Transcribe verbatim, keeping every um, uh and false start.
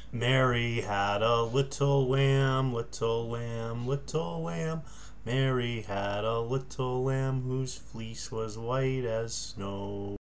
Mary had a little lamb, little lamb, little lamb. Mary had a little lamb whose fleece was white as snow.